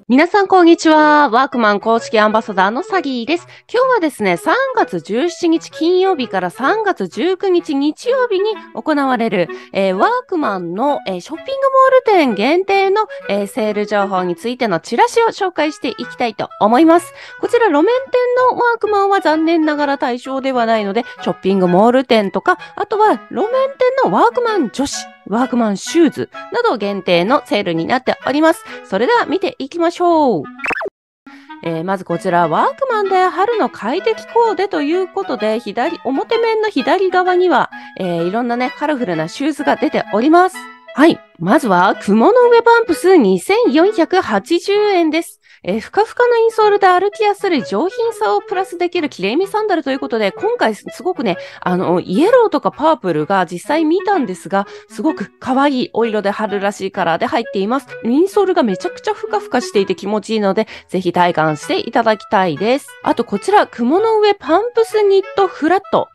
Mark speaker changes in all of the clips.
Speaker 1: 皆さん、こんにちは。ワークマン公式アンバサダーのサギーです。今日はですね、3月17日金曜日から3月19日日曜日に行われる、ワークマンの、ショッピングモール店限定の、セール情報についてのチラシを紹介していきたいと思います。こちら、路面店のワークマンは残念ながら対象ではないので、ショッピングモール店とか、あとは路面店のワークマン女子、ワークマンシューズなど限定のセールになっております。それでは見ていきましょう。まずこちら、ワークマンで春の快適コーデということで、表面の左側には、いろんなね、カラフルなシューズが出ております。はい。まずは、雲の上パンプス2480円です。ふかふかなインソールで歩きやすい上品さをプラスできるきれいめサンダルということで、今回すごくね、イエローとかパープルが実際見たんですが、すごく可愛いお色で春らしいカラーで入っています。インソールがめちゃくちゃふかふかしていて気持ちいいので、ぜひ体感していただきたいです。あとこちら、雲の上パンプスニットフラット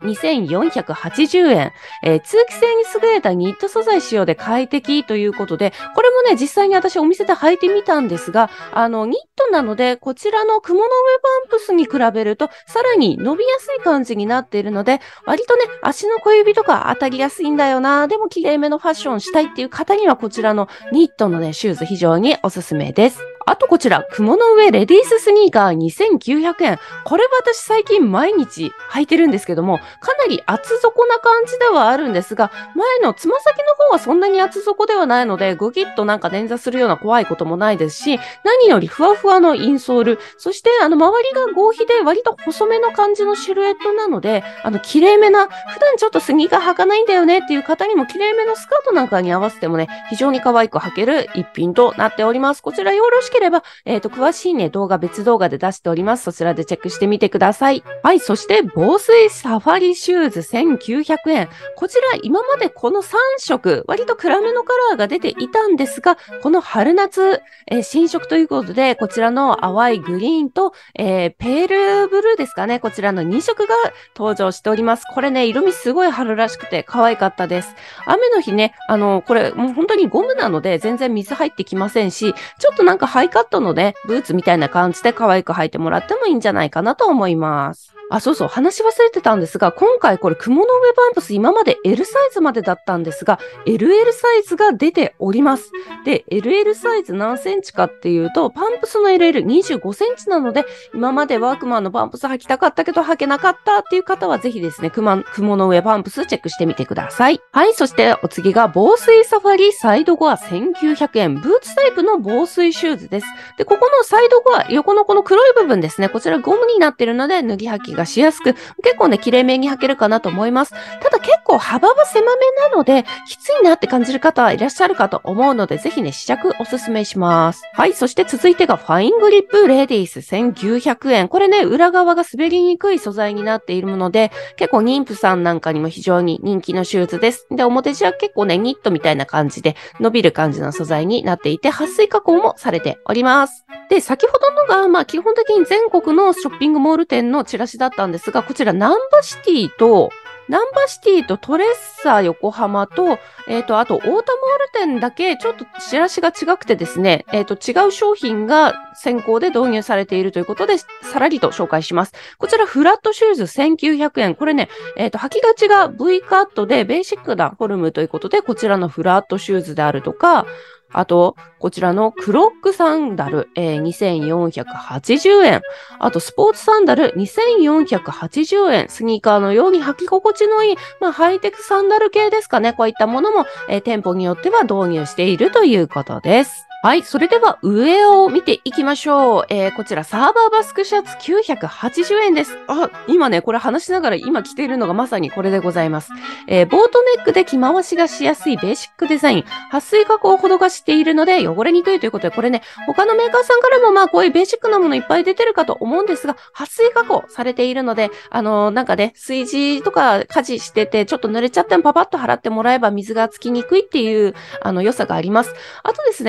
Speaker 1: 2480円。通気性に優れたニット素材使用で快適ということで、これもね、実際に私お店で履いてみたんですが、ニットなので、こちらの雲の上パンプスに比べると、さらに伸びやすい感じになっているので、割とね、足の小指とか当たりやすいんだよな、でも綺麗めのファッションしたいっていう方には、こちらのニットのね、シューズ非常におすすめです。あとこちら、雲の上レディーススニーカー2900円。これは私最近毎日履いてるんですけども、かなり厚底な感じではあるんですが、前のつま先の方はそんなに厚底ではないので、ぐぎっとなんか捻挫するような怖いこともないですし、何よりふわふわのインソール、そして周りが合皮で割と細めの感じのシルエットなので、綺麗めな、普段ちょっとスニーカー履かないんだよねっていう方にも綺麗めのスカートなんかに合わせてもね、非常に可愛く履ける一品となっております。こちらよろしければ、詳しいね、別動画で出しております。そちらでチェックしてみてください。はい、そして防水サファリシューズ1900円。こちら今までこの3色、割と暗めのカラーが出ていたんですが、この春夏、新色ということで、こちらの淡いグリーンと、ペールブルーですかね。こちらの2色が登場しております。これね、色味すごい春らしくて可愛かったです。雨の日ね、これもう本当にゴムなので全然水入ってきませんし、ちょっとなんかハイカットのね、ブーツみたいな感じで可愛く履いてもらってもいいんじゃないかなと思います。あ、そうそう、話し忘れてたんですが、今回これ雲の上パンプス今まで L サイズまでだったんですが、LL サイズが出ております。で、LL サイズ何センチかっていうと、パンプスの LL25 センチなので、今までワークマンのパンプス履きたかったけど履けなかったっていう方はぜひですね、雲の上パンプスチェックしてみてください。はい、そしてお次が防水サファリサイドゴア1900円。ブーツタイプの防水シューズです。で、ここのサイドゴア、横のこの黒い部分ですね。こちらゴムになっているので脱ぎ履きがしやすく、結構ね、綺麗めに履けるかなと思います。ただ結構幅は狭めなので、きついなって感じる方はいらっしゃるかと思うので、ぜひね、試着おすすめします。はい、そして続いてがファイングリップレディース1900円。これね、裏側が滑りにくい素材になっているもので、結構妊婦さんなんかにも非常に人気のシューズです。で、表地は結構ね、ニットみたいな感じで伸びる感じの素材になっていて、撥水加工もされております。で、先ほどのが、基本的に全国のショッピングモール店のチラシだったんですが、こちらナンバシティとトレッサー横浜と、あと、大田モール店だけ、ちょっとチラシが違くてですね、違う商品が先行で導入されているということで、さらりと紹介します。こちら、フラットシューズ1900円。これね、履きがちが V カットでベーシックなフォルムということで、こちらのフラットシューズであるとか、あと、こちらのクロックサンダル、2480円。あと、スポーツサンダル、2480円。スニーカーのように履き心地のいい、ハイテクサンダル系ですかね。こういったものも、店舗によっては導入しているということです。はい。それでは上を見ていきましょう。こちらサーバーバスクシャツ980円です。あ、今ね、これ話しながら今着ているのがまさにこれでございます。ボートネックで着回しがしやすいベーシックデザイン。撥水加工を施しているので汚れにくいということで、これね、他のメーカーさんからもこういうベーシックなものいっぱい出てるかと思うんですが、撥水加工されているので、なんかね、炊事とか家事してて、ちょっと濡れちゃってもパパッと払ってもらえば水がつきにくいっていう、良さがあります。あとですね、やっぱり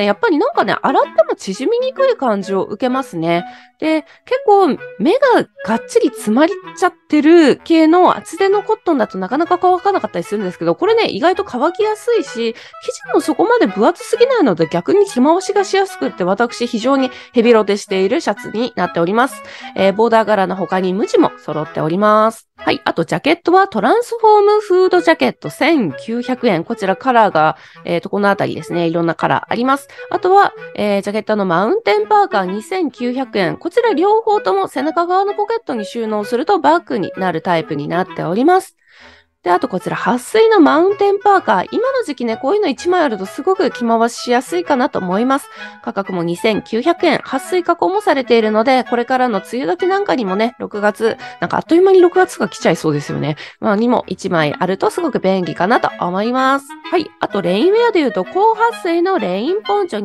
Speaker 1: なんかね、洗っても縮みにくい感じを受けますね。で、結構目ががっちり詰まりちゃってる系の厚手のコットンだとなかなか乾かなかったりするんですけど、これね、意外と乾きやすいし、生地もそこまで分厚すぎないので逆に着回しがしやすくって私非常にヘビロテしているシャツになっております。ボーダー柄の他に無地も揃っております。はい。あと、ジャケットはトランスフォームフードジャケット1900円。こちらカラーが、このあたりですね。いろんなカラーあります。あとは、ジャケットのマウンテンパーカー2900円。こちら両方とも背中側のポケットに収納するとバッグになるタイプになっております。で、あとこちら、撥水のマウンテンパーカー。今の時期ね、こういうの1枚あるとすごく着回しやすいかなと思います。価格も2900円。撥水加工もされているので、これからの梅雨時なんかにもね、6月、なんかあっという間に6月が来ちゃいそうですよね。にも1枚あるとすごく便利かなと思います。はい。あと、レインウェアで言うと、高撥水のレインポンチョ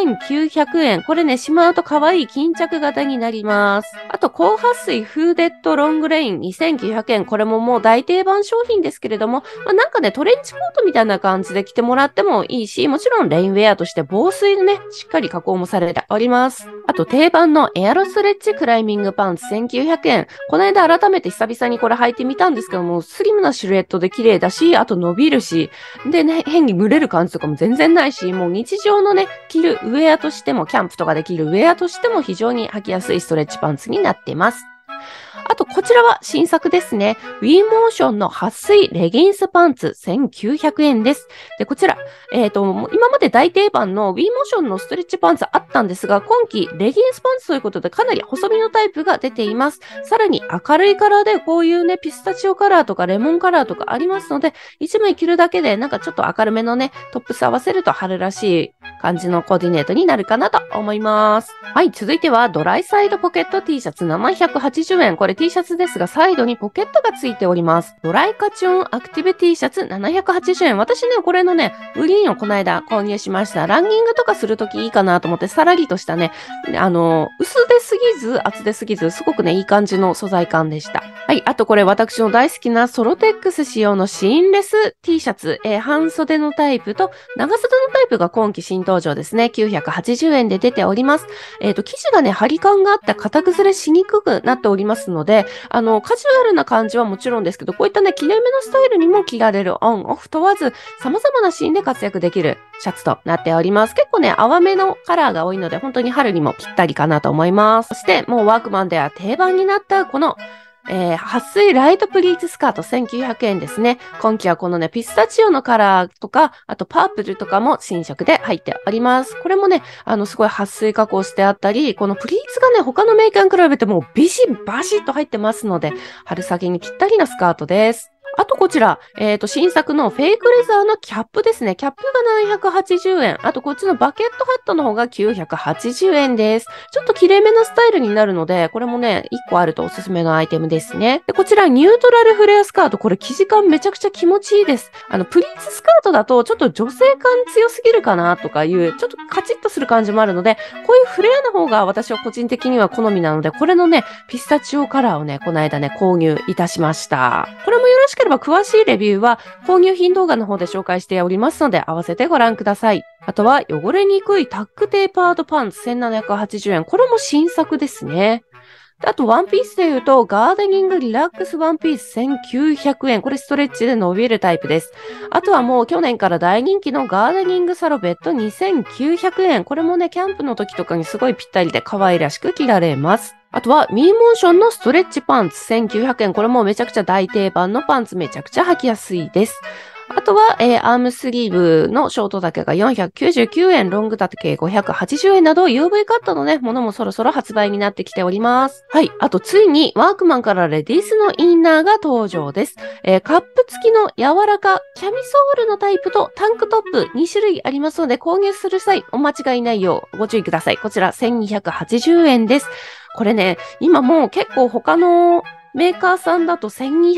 Speaker 1: 2900円。これね、しまうと可愛い巾着型になります。あと、高撥水フーデッドロングレイン2900円。これももう大定番商品ですけれども、なんかね、トレンチコートみたいな感じで着てもらってもいいし、もちろんレインウェアとして防水でね、しっかり加工もされております。あと定番のエアロストレッチクライミングパンツ1900円。この間改めて久々にこれ履いてみたんですけども、スリムなシルエットで綺麗だし、あと伸びるし、でね、変に蒸れる感じとかも全然ないし、もう日常のね、着るウェアとしても、キャンプとかで着るウェアとしても非常に履きやすいストレッチパンツになっています。あと、こちらは新作ですね。WEモーションの撥水レギンスパンツ1900円です。で、こちら、今まで大定番の WEモーションのストレッチパンツあったんですが、今季レギンスパンツということでかなり細身のタイプが出ています。さらに明るいカラーでこういうね、ピスタチオカラーとかレモンカラーとかありますので、1枚着るだけでなんかちょっと明るめのね、トップス合わせると春らしい感じのコーディネートになるかなと思います。はい、続いてはドライサイドポケット T シャツ780円。これ T シャツですが、サイドにポケットがついております。ドライカチオンアクティブ T シャツ780円。私ね、これのね、グリーンをこの間購入しました。ランニングとかするときいいかなと思って、さらりとしたね、薄手すぎず、厚手すぎず、すごくね、いい感じの素材感でした。はい、あとこれ私の大好きなソロテックス仕様のシーンレス T シャツ、半袖のタイプと長袖のタイプが今季新登場ですね。980円で出ております。生地がね、張り感があって型崩れしにくくなっておりますので、カジュアルな感じはもちろんですけど、こういったね、綺麗めのスタイルにも着られるオン、オフ問わず、様々なシーンで活躍できるシャツとなっております。結構ね、淡めのカラーが多いので、本当に春にもぴったりかなと思います。そして、もうワークマンでは定番になったこの撥水ライトプリーツスカート1900円ですね。今季はこのね、ピスタチオのカラーとか、あとパープルとかも新色で入っております。これもね、すごい撥水加工してあったり、このプリーツがね、他のメーカーに比べてもビシッバシッと入ってますので、春先にぴったりなスカートです。あとこちら、新作のフェイクレザーのキャップですね。キャップが780円。あとこっちのバケットハットの方が980円です。ちょっと綺麗めなスタイルになるので、これもね、1個あるとおすすめのアイテムですね。で、こちらニュートラルフレアスカート。これ生地感めちゃくちゃ気持ちいいです。プリーツスカートだとちょっと女性感強すぎるかなとかいう、ちょっとカチッとする感じもあるので、こういうフレアの方が私は個人的には好みなので、これのね、ピスタチオカラーをね、この間ね、購入いたしました。これもよろしければ詳しいレビューは購入品動画の方で紹介しておりますので合わせてご覧ください。あとは汚れにくいタックテーパードパンツ1780円。これも新作ですね。あとワンピースで言うとガーデニングリラックスワンピース1900円。これストレッチで伸びるタイプです。あとはもう去年から大人気のガーデニングサロベット2900円。これもね、キャンプの時とかにすごいぴったりで可愛らしく着られます。あとは、ミーモーションのストレッチパンツ1900円。これもめちゃくちゃ大定番のパンツめちゃくちゃ履きやすいです。あとは、アームスリーブのショート丈が499円、ロング丈580円など UV カットのね、ものもそろそろ発売になってきております。はい。あと、ついにワークマンからレディースのインナーが登場です。カップ付きの柔らかキャミソールのタイプとタンクトップ2種類ありますので、購入する際お間違いないようご注意ください。こちら1280円です。これね、今もう結構他のメーカーさんだと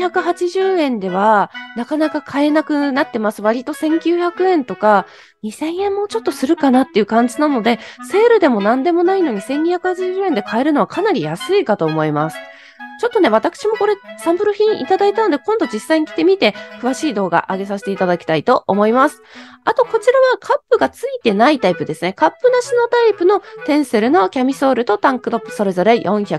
Speaker 1: 1280円ではなかなか買えなくなってます。割と1900円とか2000円もちょっとするかなっていう感じなので、セールでも何でもないのに1280円で買えるのはかなり安いかと思います。 ちょっとね、私もこれサンプル品いただいたので、今度実際に着てみて、詳しい動画上げさせていただきたいと思います。あと、こちらはカップがついてないタイプですね。カップなしのタイプのテンセルのキャミソールとタンクトップそれぞれ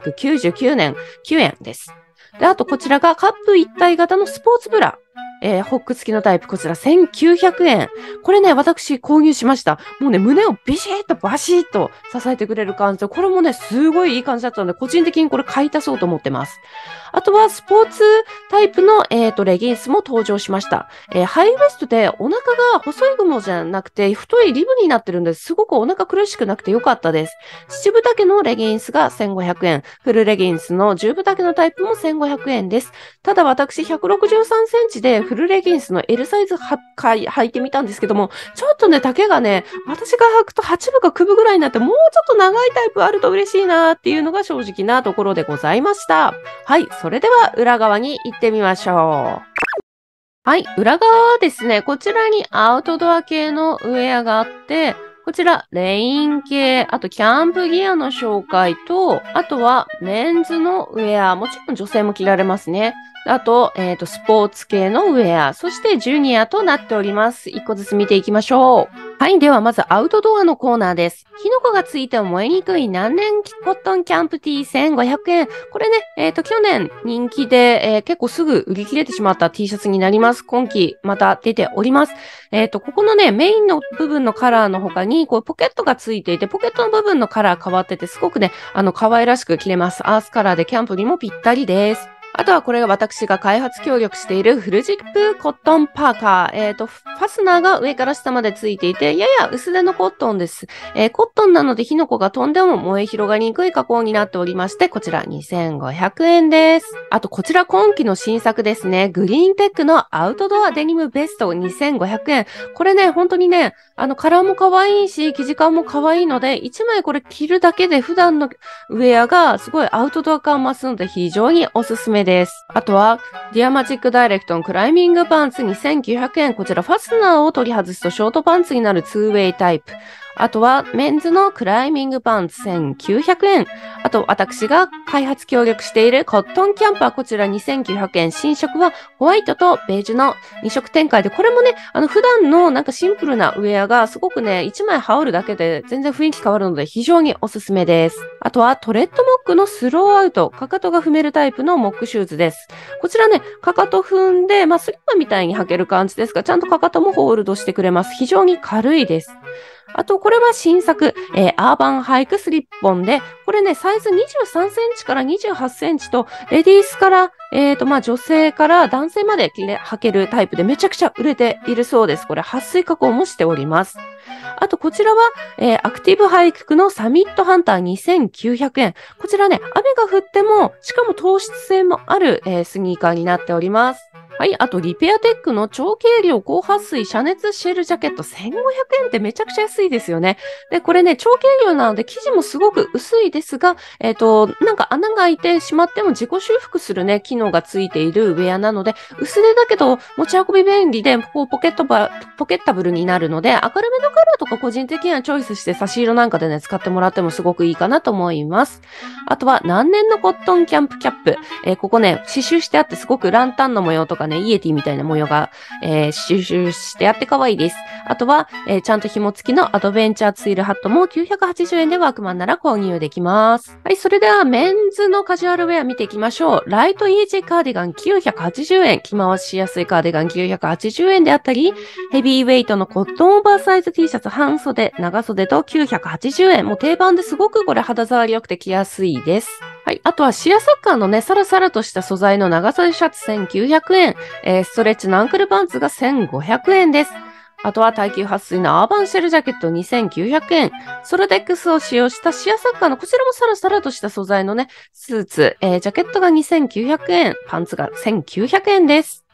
Speaker 1: 499円、9円です。で、あとこちらがカップ一体型のスポーツブラ。ホック付きのタイプ、こちら1900円。これね、私購入しました。もうね、胸をビシッとバシッと支えてくれる感じで、これもね、すごいいい感じだったので、個人的にこれ買い足そうと思ってます。あとは、スポーツタイプの、レギンスも登場しました。ハイウエストでお腹が細い雲じゃなくて、太いリブになってるんです。すごくお腹苦しくなくてよかったです。七分丈のレギンスが1500円。フルレギンスの10分丈のタイプも1500円です。ただ私、163センチでフルレギンスの L サイズ履いてみたんですけども、ちょっとね、丈がね、私が履くと8分か9分ぐらいになって、もうちょっと長いタイプあると嬉しいなっていうのが正直なところでございました。はい、それでは裏側に行ってみましょう。はい、裏側はですね、こちらにアウトドア系のウェアがあって、こちら、レイン系、あとキャンプギアの紹介と、あとはメンズのウェア、もちろん女性も着られますね。あと、スポーツ系のウェア、そしてジュニアとなっております。一個ずつ見ていきましょう。はい。では、まずアウトドアのコーナーです。キノコがついても燃えにくい何年コットンキャンプ T 1500円。これね、去年人気で、結構すぐ売り切れてしまった T シャツになります。今季また出ております。ここのね、メインの部分のカラーの他に、こうポケットがついていて、ポケットの部分のカラー変わってて、すごくね、可愛らしく着れます。アースカラーでキャンプにもぴったりです。あとはこれが私が開発協力しているフルジップコットンパーカー。ファスナーが上から下までついていて、やや薄手のコットンです。コットンなので火の粉が飛んでも燃え広がりにくい加工になっておりまして、こちら2500円です。あとこちら今季の新作ですね。グリーンテックのアウトドアデニムベスト2500円。これね、本当にね、カラーも可愛いし、生地感も可愛いので、1枚これ着るだけで普段のウェアがすごいアウトドア感増すので非常におすすめです。あとは、ディアマジックダイレクトのクライミングパンツ2900円。こちらファスナーを取り外すとショートパンツになる 2way タイプ。あとは、メンズのクライミングパンツ1900円。あと、私が開発協力しているコットンキャンパー、こちら2900円。新色はホワイトとベージュの2色展開で、これもね、普段のなんかシンプルなウェアがすごくね、1枚羽織るだけで全然雰囲気変わるので非常におすすめです。あとは、トレッドモックのスローアウト、かかとが踏めるタイプのモックシューズです。こちらね、かかと踏んで、スリッパみたいに履ける感じですが、ちゃんとかかともホールドしてくれます。非常に軽いです。あと、これは新作、アーバンハイクスリッポンで、これね、サイズ23センチから28センチと、レディースから、女性から男性まで履けるタイプでめちゃくちゃ売れているそうです。これ、撥水加工もしております。あと、こちらは、アクティブハイクのサミットハンター2900円。こちらね、雨が降っても、しかも糖質性もある、スニーカーになっております。はい。あと、リペアテックの超軽量高撥水遮熱シェルジャケット1500円ってめちゃくちゃ安いですよね。で、これね、超軽量なので生地もすごく薄いですが、なんか穴が開いてしまっても自己修復するね、機能がついているウェアなので、薄手だけど持ち運び便利で、こうポケッタブルになるので、明るめのカラーとか個人的にはチョイスして差し色なんかでね、使ってもらってもすごくいいかなと思います。あとは、何年のコットンキャンプキャップ。ここね、刺繍してあってすごくランタンの模様とかね、イエティみたいな模様が、刺繍してあって可愛いです。あとは、ちゃんと紐付きのアドベンチャーツイルハットも980円でワークマンなら購入できます。はい、それではメンズのカジュアルウェア見ていきましょう。ライトイージーカーディガン980円。着回しやすいカーディガン980円であったり、ヘビーウェイトのコットンオーバーサイズ T シャツ半袖、長袖と980円。もう定番ですごくこれ肌触り良くて着やすいです。はい。あとはシアサッカーのね、サラサラとした素材の長袖シャツ1900円。ストレッチのアンクルパンツが1500円です。あとは耐久撥水のアーバンシェルジャケット2900円。ソロデックスを使用したシアサッカーのこちらもサラサラとした素材のね、スーツ、ジャケットが2900円。パンツが1900円です。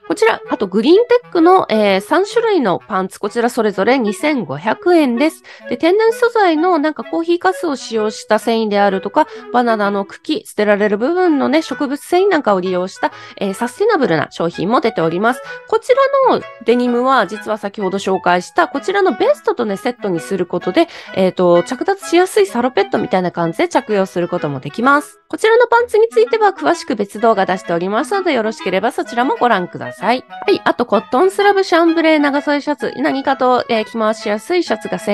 Speaker 1: こちら、あとグリーンテックの、3種類のパンツ、こちらそれぞれ2500円です。で、天然素材のなんかコーヒーかすを使用した繊維であるとか、バナナの茎、捨てられる部分のね、植物繊維なんかを利用した、サスティナブルな商品も出ております。こちらのデニムは、実は先ほど紹介した、こちらのベストとね、セットにすることで、着脱しやすいサロペットみたいな感じで着用することもできます。こちらのパンツについては、詳しく別動画出しておりますので、よろしければそちらもご覧ください。はい。あと、コットンスラブシャンブレー長袖シャツ。何かと、着回しやすいシャツが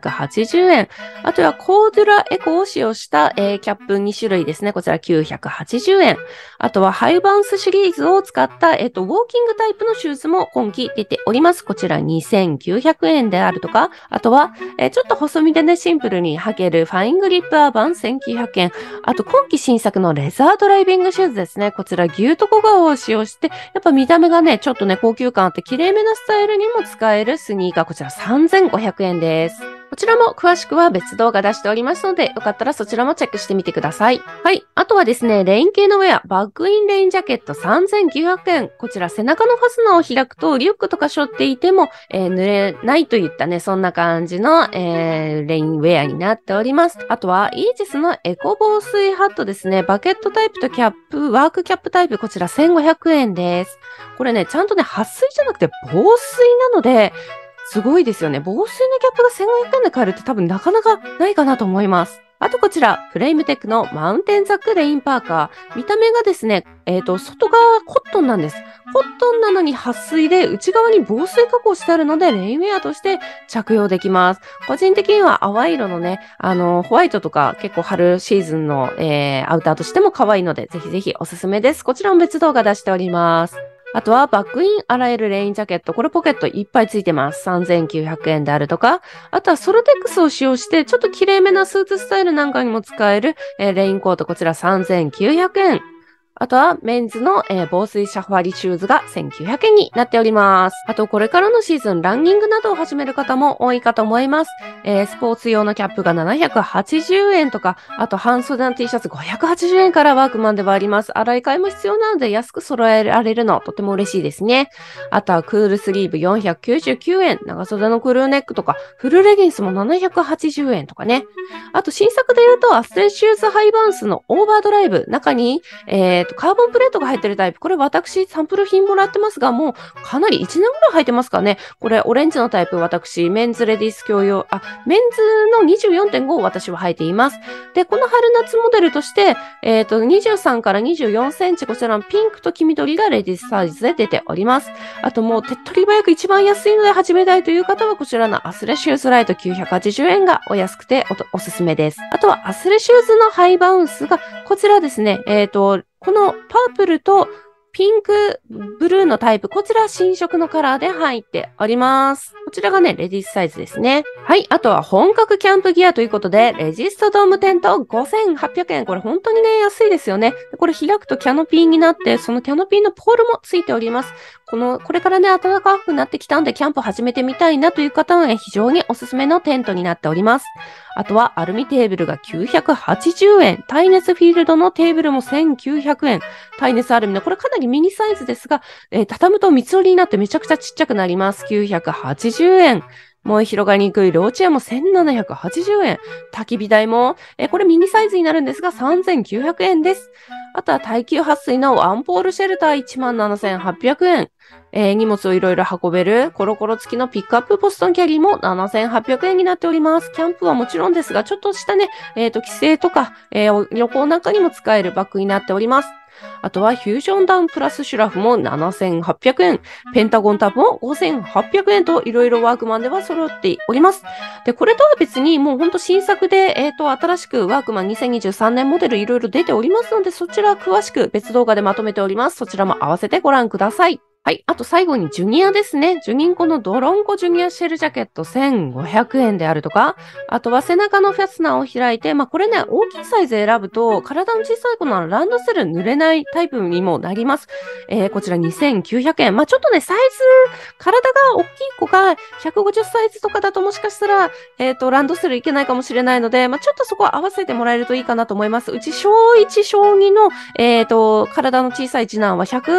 Speaker 1: 1280円。あとは、コードゥラエコを使用した、キャップ2種類ですね。こちら980円。あとは、ハイバウンスシリーズを使った、ウォーキングタイプのシューズも今季出ております。こちら2900円であるとか、あとは、ちょっと細身でね、シンプルに履けるファイングリップアーバン1900円。あと、今季新作のレザードライビングシューズですね。こちら牛と小革を使用して、やっぱ見た目がね、ちょっとね、高級感あって綺麗めなスタイルにも使えるスニーカー、こちら3500円です。こちらも詳しくは別動画出しておりますので、よかったらそちらもチェックしてみてください。はい。あとはですね、レイン系のウェア、バッグインレインジャケット3900円。こちら背中のファスナーを開くと、リュックとか背負っていても、濡れないといったね、そんな感じの、レインウェアになっております。あとは、イージスのエコ防水ハットですね。バケットタイプとキャップ、ワークキャップタイプ、こちら1500円です。これね、ちゃんとね、撥水じゃなくて防水なので、すごいですよね。防水のキャップが1500円で買えるって多分なかなかないかなと思います。あとこちら、フレイムテックのマウンテンザックレインパーカー。見た目がですね、外側はコットンなんです。コットンなのに撥水で内側に防水加工してあるので、レインウェアとして着用できます。個人的には淡い色のね、ホワイトとか結構春シーズンの、アウターとしても可愛いので、ぜひぜひおすすめです。こちらも別動画出しております。あとはバックイン洗えるレインジャケット。これポケットいっぱいついてます。3900円であるとか。あとはソルテックスを使用して、ちょっと綺麗めなスーツスタイルなんかにも使える、レインコート。こちら3900円。あとはメンズの、防水シャファリシューズが1900円になっております。あとこれからのシーズンランニングなどを始める方も多いかと思います。スポーツ用のキャップが780円とか、あと半袖の T シャツ580円からワークマンではあります。洗い替えも必要なので安く揃えられるのとても嬉しいですね。あとはクールスリーブ499円、長袖のクルーネックとか、フルレギンスも780円とかね。あと新作で言うとアスレシューズハイバウンスのオーバードライブ、中に、カーボンプレートが入ってるタイプ。これ私サンプル品もらってますが、もうかなり1年ぐらい履いてますかね。これオレンジのタイプ私、メンズレディース共用、メンズの 24.5 を私は履いています。で、この春夏モデルとして、23から24センチ、こちらのピンクと黄緑がレディースサイズで出ております。あともう手っ取り早く一番安いので始めたいという方は、こちらのアスレシューズライト980円がお安くておすすめです。あとはアスレシューズのハイバウンスが、こちらですね、このパープルとピンク、ブルーのタイプ、こちら新色のカラーで入っております。こちらがね、レディースサイズですね。はい。あとは本格キャンプギアということで、レジストドームテント5800円。これ本当にね、安いですよね。これ開くとキャノピーになって、そのキャノピーのポールもついております。これからね、暖かくなってきたんで、キャンプ始めてみたいなという方はね、非常におすすめのテントになっております。あとはアルミテーブルが980円。耐熱フィールドのテーブルも1900円。耐熱アルミの、これかなりミニサイズですが、畳むと三つ折りになってめちゃくちゃちっちゃくなります。980円。燃え広がりにくいローチェアも1780円。焚き火台も、これミニサイズになるんですが3900円です。あとは耐久撥水のワンポールシェルター17800円。荷物をいろいろ運べるコロコロ付きのピックアップボストンキャリーも7800円になっております。キャンプはもちろんですが、ちょっとしたね、帰省とか、旅行なんかにも使えるバッグになっております。あとはフュージョンダウンプラスシュラフも7800円。ペンタゴンタブも5800円といろいろワークマンでは揃っております。で、これとは別にもうほんと新作で、新しくワークマン2023年モデルいろいろ出ておりますので、そちら詳しく別動画でまとめております。そちらも合わせてご覧ください。はい。あと最後にジュニアですね。ジュニンコのドロンコジュニアシェルジャケット1500円であるとか、あとは背中のファスナーを開いて、これね、大きいサイズ選ぶと、体の小さい子ならランドセル濡れないタイプにもなります。こちら2900円。ちょっとね、サイズ、体が大きい子が150サイズとかだともしかしたら、ランドセルいけないかもしれないので、ちょっとそこは合わせてもらえるといいかなと思います。うち小1、小2の、体の小さい次男は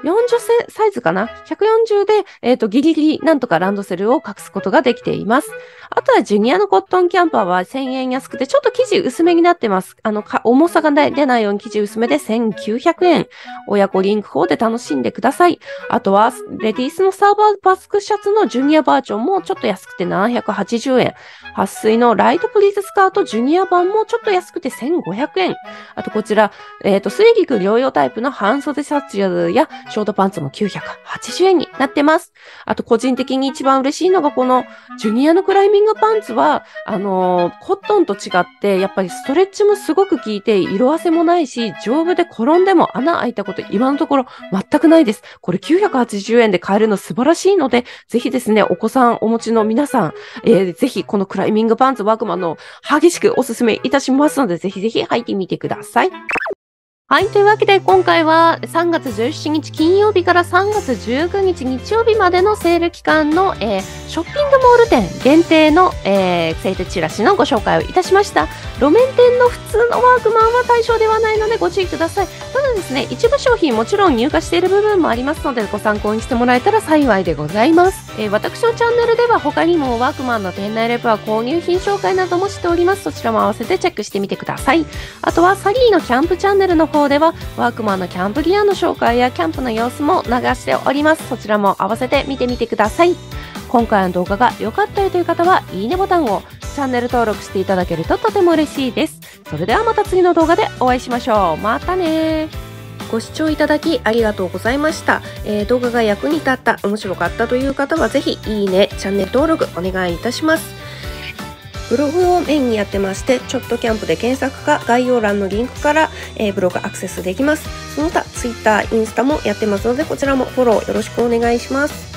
Speaker 1: サイズかな ?140 で、ギリギリなんとかランドセルを隠すことができています。あとはジュニアのコットンキャンパーは1000円安くて、ちょっと生地薄めになってます。重さが出ないように生地薄めで1900円。親子リンク4で楽しんでください。あとは、レディースのサーバーバスクシャツのジュニアバージョンもちょっと安くて780円。撥水のライトプリーズスカートジュニア版もちょっと安くて1500円。あとこちら、水陸両用タイプの半袖シャツやショートパンツも980円になってます。あと個人的に一番嬉しいのがこのジュニアのクライミングパンツは、コットンと違って、やっぱりストレッチもすごく効いて、色あせもないし、丈夫で転んでも穴開いたこと今のところ全くないです。これ980円で買えるの素晴らしいので、ぜひですね、お子さんお持ちの皆さん、ぜひこのクライミングパンツワークマンの激しくおすすめいたしますので、ぜひぜひ履いてみてください。はい。というわけで、今回は3月17日金曜日から3月19日日曜日までのセール期間の、ショッピングモール店限定の、セールチラシのご紹介をいたしました。路面店の普通のワークマンは対象ではないのでご注意ください。ただですね、一部商品もちろん入荷している部分もありますので、ご参考にしてもらえたら幸いでございます。私のチャンネルでは他にもワークマンの店内レポや購入品紹介などもしております。そちらも合わせてチェックしてみてください。あとはサリーのキャンプチャンネルの方ではワークマンのキャンプギアの紹介やキャンプの様子も流しております。そちらも合わせて見てみてください。今回の動画が良かったよという方はいいねボタンを、チャンネル登録していただけるととても嬉しいです。それではまた次の動画でお会いしましょう。またね。ご視聴いただきありがとうございました。動画が役に立った、面白かったという方はぜひいいね、チャンネル登録お願いいたします。ブログをメインにやってまして、ちょっとキャンプで検索か概要欄のリンクから、ブログアクセスできます。その他、Twitter、インスタもやってますので、こちらもフォローよろしくお願いします。